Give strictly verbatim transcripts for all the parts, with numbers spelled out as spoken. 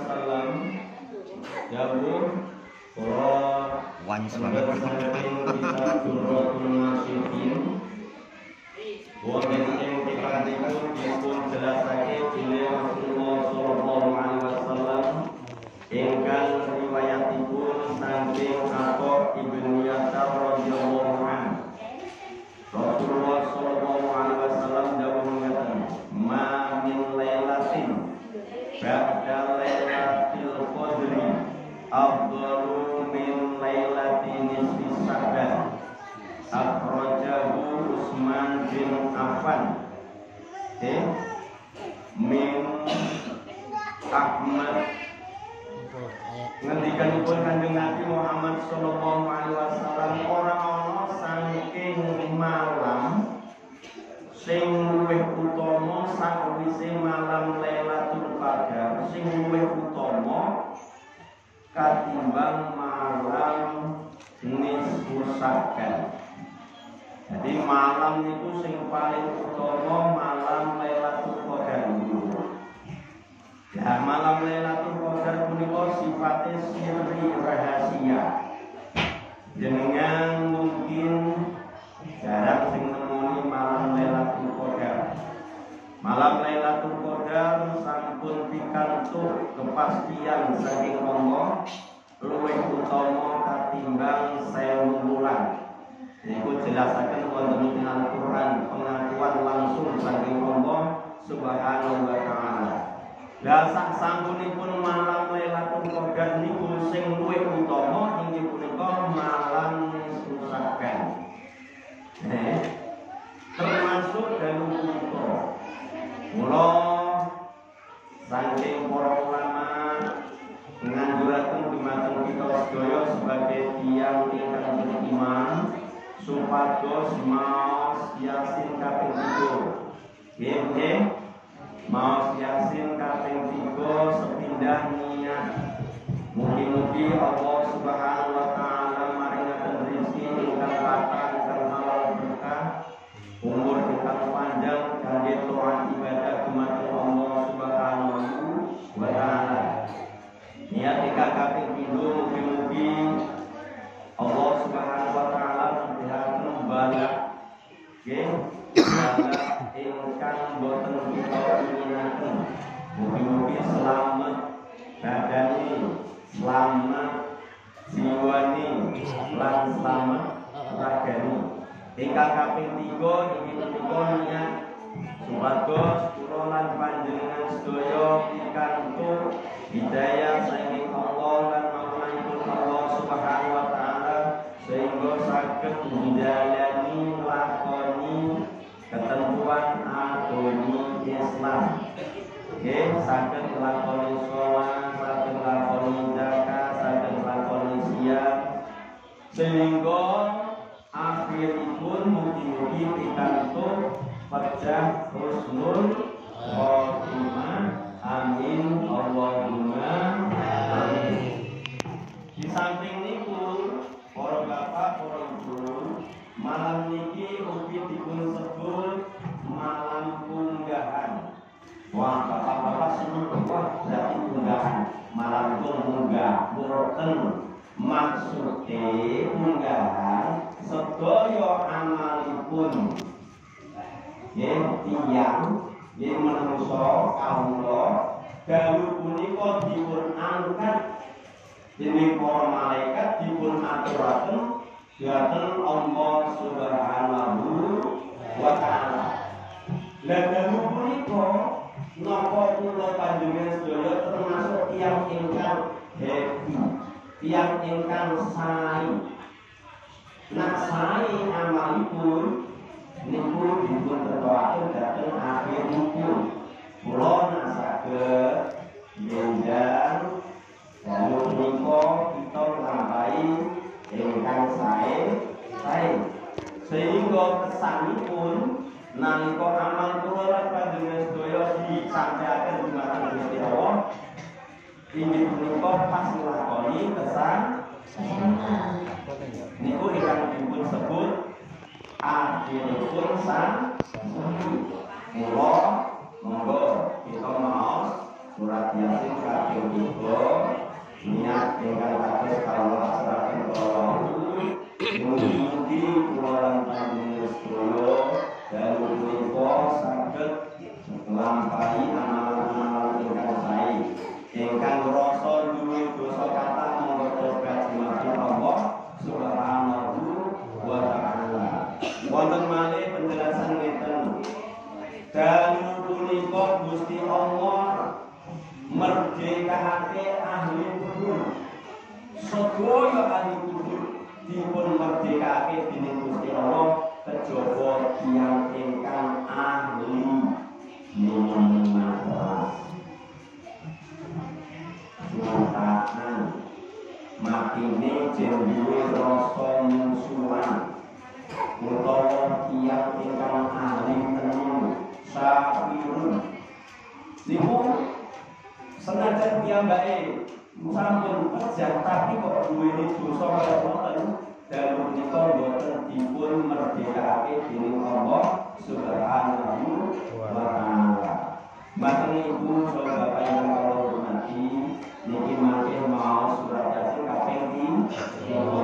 wasallam dawuh kula Wanyes banget. kita Durratul Nasihin wonten ing tikanipun dipun jelasake dening Rasulullah sallallahu alaihi wasallam ingkang riwayatipun saking Atha ibn Yasar radhiyallahu anhu. Rasulullah sallallahu alaihi wasallam dawuh ngeten, "Ma min lailatin ba'da lailatil qadri afdalu min lailatin nisfi Sya'ban." Akhrajahu Utsman bin Affan. Eh, min Ahmad. Ngendikanipun Kanjeng Nabi Muhammad sallallahu alaihi wasallam, ora ana saking malam sing luwih utama sakwise malam Lailatul Qadar, sing luwih utama katimbang malam nisfu Sya'ban. Jadi malam itu sing paling utama malam Lailatul Qadar itu. Ya, malam Lailatul Qadar punika sifatnya sirri rahasia. Jenengan mungkin jarang sing nemoni malam Lailatul Qadar. Malam Lailatul Qadar sampun pikantuk kepastian saking Allah luwih utama katimbang sewu wulan. Iku jelasaken wonten ing Al-Qur'an pengakuan langsung saking Allah Subhanahu wa taala. Lah sak sampunipun malam Lailatul Qadar niku sing luwih utama inggih punika malam nisfu Sya'ban. Eh, termasuk dalu punika. Mula saking para ulama nganjuraken dumateng kita sedaya sebagai tiyang ingkang beriman supados maos Yasin kaping tiga. Nggih, maos Yasin kaping tiga sepindah niat. Mugi-mugi Allah Subhanahu wa taala maringaken rezeki ingkang kathah ingkang halal berkah, umur ingkang panjang kangge taat ibadah dumateng Allah Subhanahu wa taala. Niat ingkang kaping pindho mugi-mugi Allah Subhanahu wa taala memberikan balak nggih balak ingkang boten kita inginaken. Mugi-mugi selamat badani, selamat jiwani, lan selamat ragani. Ingkang kaping tiga inggih punika niat supados kula lan panjenengan sedaya pikantuk hidayah saking Allah lan maulanaipun Allah Subhanahu wa taala sehingga saged menjalani lakoni ketentuan agama Islam. Nggih, saged lakoni shalat, saged lakoni zakat, saged lakoni siam sehingga akhiripun mugi-mugi pikantuk pejah husnul khotimah. Amin Allahumma amin. Di samping niku para bapak, para ibu, malam niki ugi dipun sebut malam unggahan. Wah, bapak-bapak seneng kok berarti unggahan. Malam munggah, mboten maksude unggahan sedaya amalipun. Nggih, tiyang nggih menungso kawula dalu punika dipun angkat dening para malaikat dipun aturaken dhateng Allah Subhanahu wa taala. Lah dalu punika napa kula panjenengan sedaya termasuk tiyang ingkang happy, tiyang ingkang sae. Nak sae amalipun niku dipun tetepake dhateng akhir niku. Kula nak saged njenjang dalu punika kita nglampahi ingkang sae sae sehingga kesanipun nalika amal kula lan panjenengan sedaya disampaikan dumateng Gusti Allah inggih punika pas nglakoni kesan niku ingkang dipun sebut akhiripun sang mula monggo kita maos surat Yasin kaping tiga niat ingkang kados kawula asraken kawula mugi-mugi kula lan panjenengan sedaya dalu punika saged nglampahi amalan-amalan ingkang sae ingkang rasa duwe dosa kathah monggo tobat dumateng Allah Subhanahu wa ta'ala. Wonten malih penjelasan ngeten. Dalu punika Gusti Allah merdekake ahli kubur. Sedaya ahli kubur dipun merdekake dening Gusti Allah kejaba tiyang ingkang ahli menawas. Matakan matine jenduwe rasa mungsuhan utawa tiyang ingkang ahli tenung syafirun niku senajan piyambake sampun bejat tapi kok duweni dosa kaya ngoten dalu menika boten dipun merdekake dening Allah Subhanahu wa ta'ala. Mboten ibu saha bapak ingkang kula hormati niki mangke mau surat Yasin kaping tiga.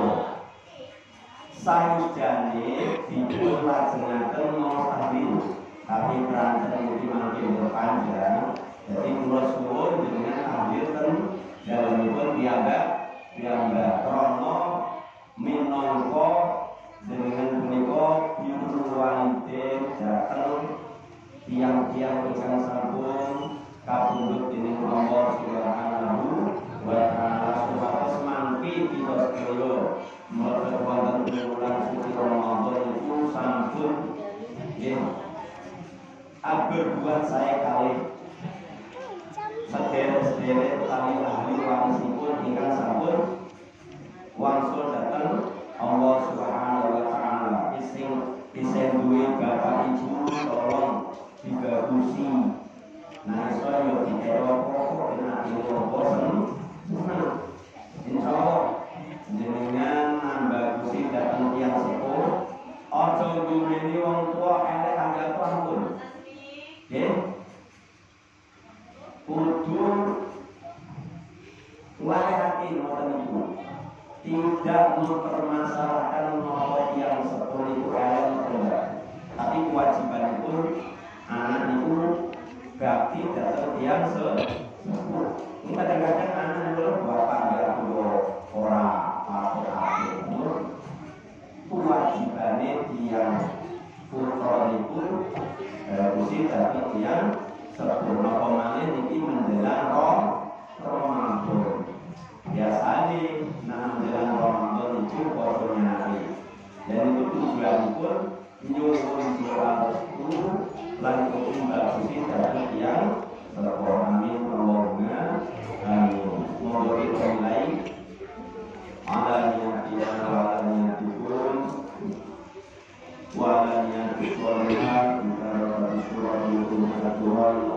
Saujane dipun lajengaken mustahil tapi pranten niki mangke berpanjang. Jadi kula suwun jenengan ambil ten dalemipun piyambak piyambak krana minangka jenengan punika piwulanipun dhateng tiang-tiang ingkang sampun kapundhut dening Allah Subhanahu wa ta'ala supados mangke kita sedaya mlebet wonten bulan suci Ramadan itu sampun nggih berbuat saya kali sedherek-sedherek utawi ahli warisipun ingkang sampun wangsul dhateng Allah Subhanahu wa ta'ala. Ising isih duwe bapak ibu tolong dibagusi. Nah, saya yo dikira pokok enak iki bosen. Insyaallah jenengan nambagusi dhateng tiyang sepuh. Aja ngumeni wong tua elek anggap ampun. Nggih. Kudu nglayani ngoten niku. Tidak mempermasalahkan nomor yang sepuh itu elek enggak. Tapi kewajibanipun anak itu bakti datang tiang sepuh. Ini kadang-kadang anak itu bapak ya dua orang apa-apa itu kewajibannya tiang putra itu harusnya tapi tiang sepuh. Napa malih niki menjelang roh Ramadan. Biasanya nah menjelang Ramadan itu fotonya hari. Dan itu tujuanipun nyuwun doa restu lan kumbagusi dhateng tiyang sepuh. Amin Allahumma amin. Monggo kita mulai alanya tiyang alanya dipun walanya dipun kita surat itu